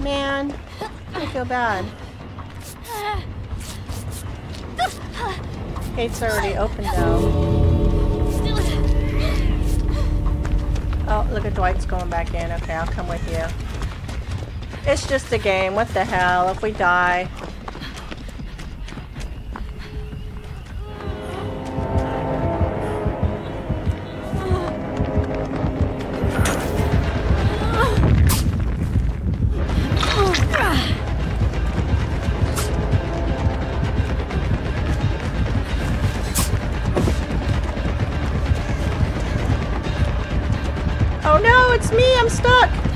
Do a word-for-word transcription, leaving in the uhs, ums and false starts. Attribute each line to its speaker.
Speaker 1: Man, I feel bad. Gate's already open though. Oh, look at Dwight's going back in. Okay, I'll come with you. It's just a game. What the hell? If we die. Oh no, it's me! I'm stuck!